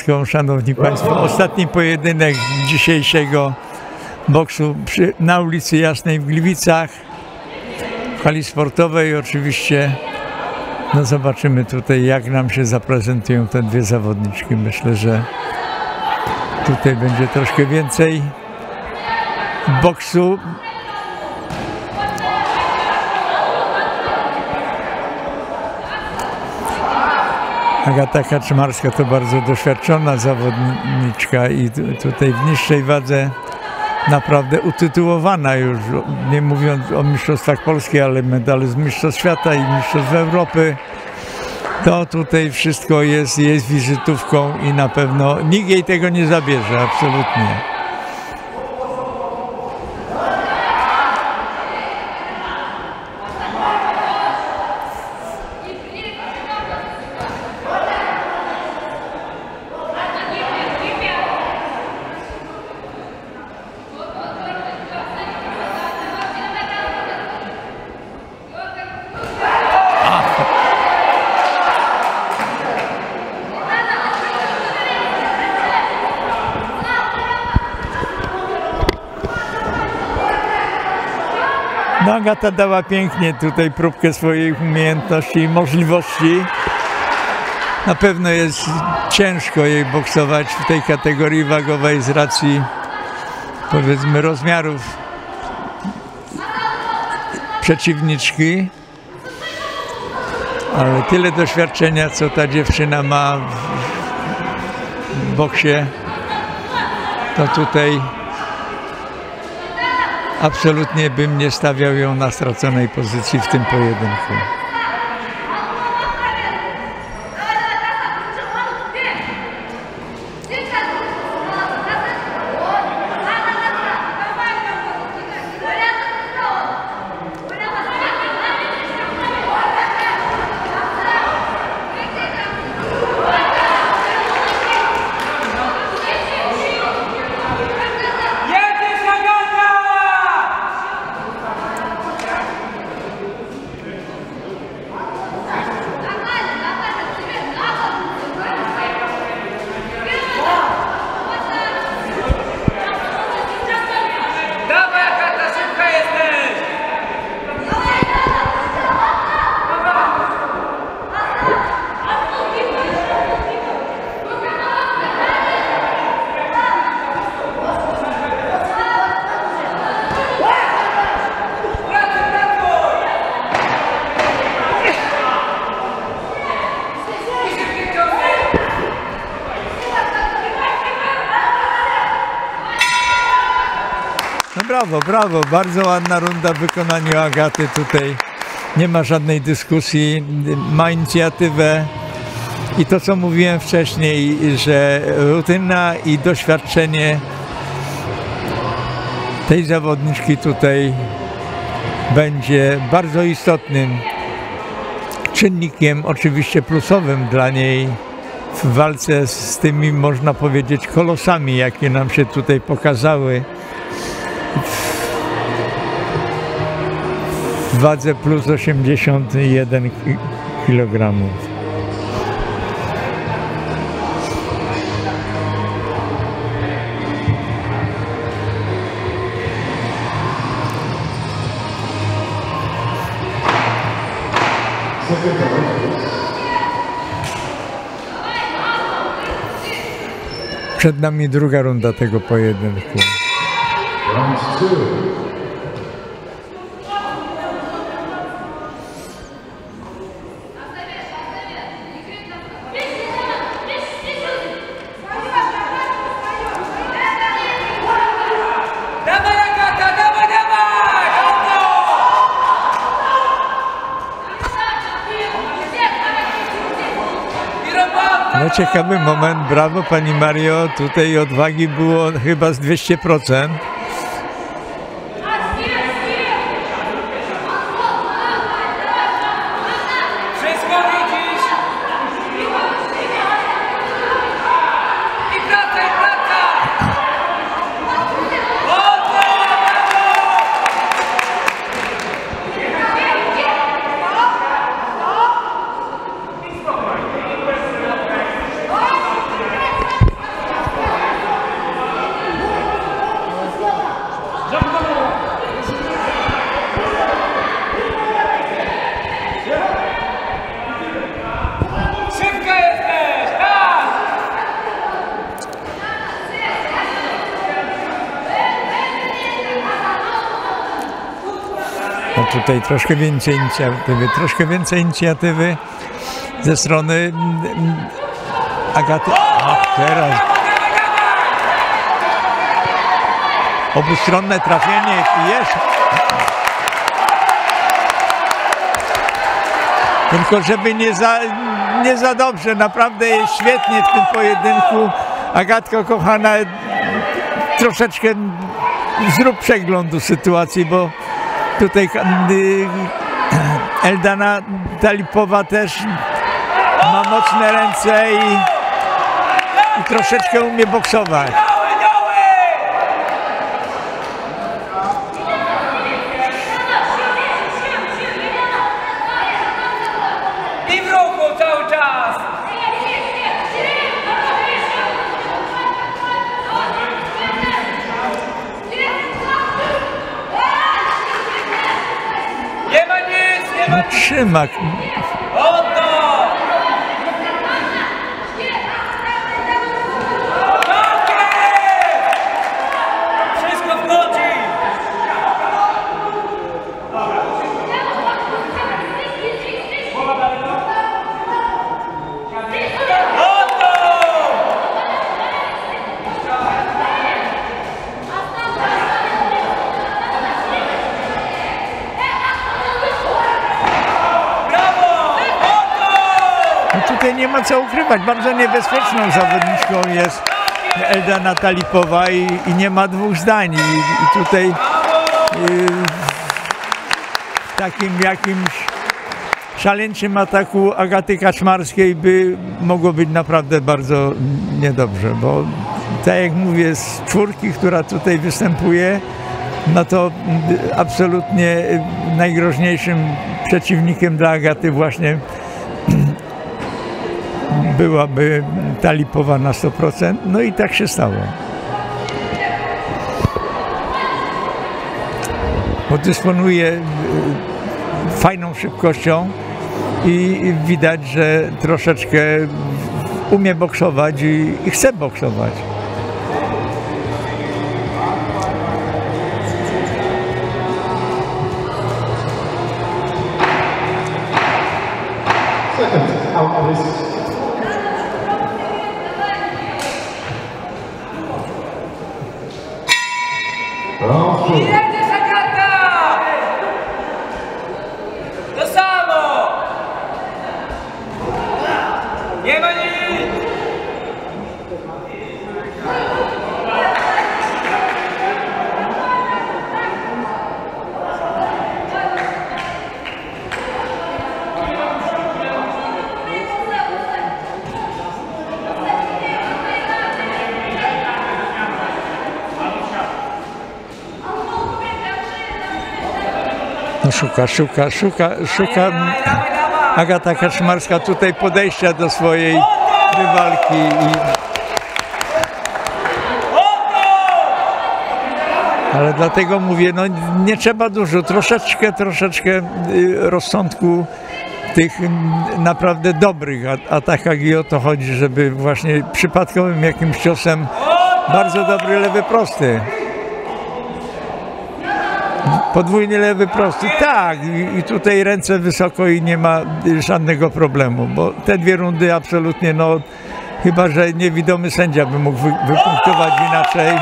Polską, szanowni państwo. Ostatni pojedynek dzisiejszego boksu na ulicy Jasnej w Gliwicach, w hali sportowej oczywiście. No zobaczymy tutaj, jak nam się zaprezentują te dwie zawodniczki. Myślę, że tutaj będzie troszkę więcej boksu. Agata Kaczmarska to bardzo doświadczona zawodniczka i tutaj w niższej wadze naprawdę utytułowana już, nie mówiąc o mistrzostwach Polski, ale medale z mistrzostw świata i mistrzostw Europy. To tutaj wszystko jest wizytówką i na pewno nikt jej tego nie zabierze, absolutnie. No, Agata dała pięknie tutaj próbkę swoich umiejętności i możliwości. Na pewno jest ciężko jej boksować w tej kategorii wagowej z racji, powiedzmy, rozmiarów przeciwniczki. Ale tyle doświadczenia, co ta dziewczyna ma w boksie, to tutaj absolutnie bym nie stawiał ją na straconej pozycji w tym pojedynku. No brawo, brawo, bardzo ładna runda w wykonaniu Agaty tutaj. Nie ma żadnej dyskusji, ma inicjatywę i to, co mówiłem wcześniej, że rutyna i doświadczenie tej zawodniczki tutaj będzie bardzo istotnym czynnikiem, oczywiście plusowym dla niej w walce z tymi, można powiedzieć, kolosami, jakie nam się tutaj pokazały w wadze plus 81 kg. Przed nami druga runda tego pojedynku. No ciekawy moment, brawo pani Mario, tutaj odwagi było chyba z 200%. tutaj troszkę więcej inicjatywy ze strony Agaty. Teraz obustronne trafienie jest. Tylko żeby nie za dobrze, naprawdę jest świetnie w tym pojedynku. Agatko kochana, troszeczkę zrób przeglądu sytuacji, bo tutaj Eldana Talipowa też ma mocne ręce i troszeczkę umie boksować. I w ruchu cały czas! Nie ma nic, nie ma nic! Trzyma. Oto! Wszystko wchodzi! Tutaj nie ma co ukrywać, bardzo niebezpieczną zawodniczką jest Eldana Talipowa i nie ma dwóch zdań. I tutaj w takim jakimś szaleńczym ataku Agaty Kaczmarskiej by mogło być naprawdę bardzo niedobrze, bo tak jak mówię, z czwórki, która tutaj występuje, no to absolutnie najgroźniejszym przeciwnikiem dla Agaty właśnie byłaby Talipowa na 100%, no i tak się stało. Bo dysponuje fajną szybkością i widać, że troszeczkę umie boksować i chce boksować. Jedziesz, Agata! To samo! Nie ma nic! No szuka Agata Kaczmarska tutaj podejścia do swojej rywalki. Ale dlatego mówię, no nie trzeba dużo, troszeczkę rozsądku w tych naprawdę dobrych atakach i o to chodzi, żeby właśnie przypadkowym jakimś ciosem bardzo dobry lewy prosty. Podwójny lewy prosty, tak, i tutaj ręce wysoko i nie ma żadnego problemu, bo te dwie rundy absolutnie, no chyba że niewidomy sędzia by mógł wypunktować inaczej.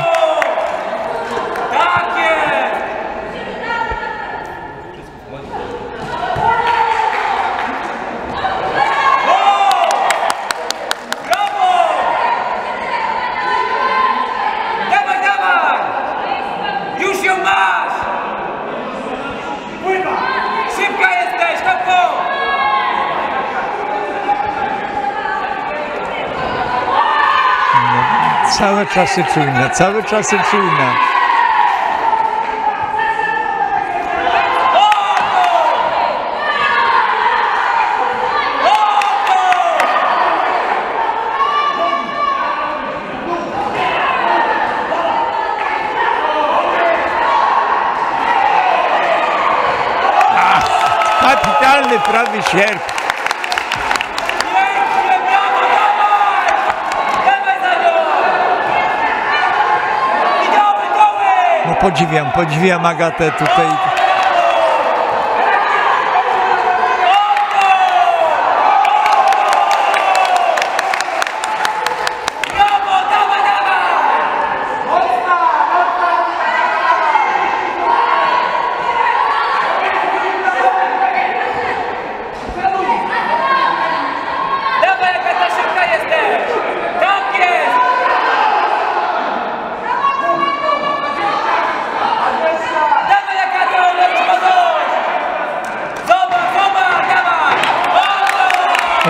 Całe czasy czujne. Kapitalny prawy sierp. No podziwiam Agatę tutaj.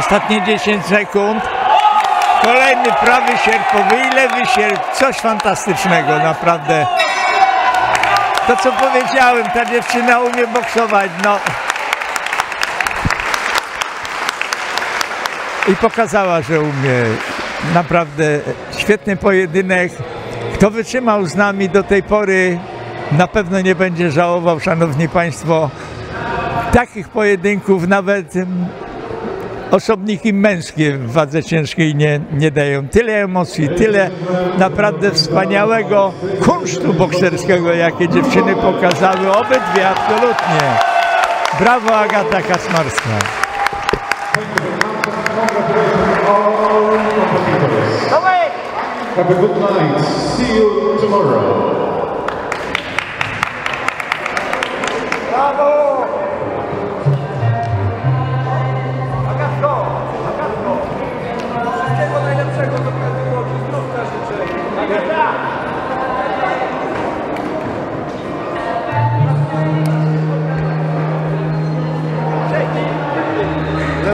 ostatnie 10 sekund. Kolejny prawy sierpowy i lewy sierp. Coś fantastycznego, naprawdę. To co powiedziałem, ta dziewczyna umie boksować, no. I pokazała, że umie. Naprawdę świetny pojedynek. Kto wytrzymał z nami do tej pory, na pewno nie będzie żałował, szanowni państwo. Takich pojedynków nawet osobniki męskie w wadze ciężkiej nie dają. Tyle emocji, tyle naprawdę wspaniałego kunsztu bokserskiego, jakie dziewczyny pokazały. Obydwie absolutnie. Brawo, Agata Kaczmarska. Have a good night. See you tomorrow.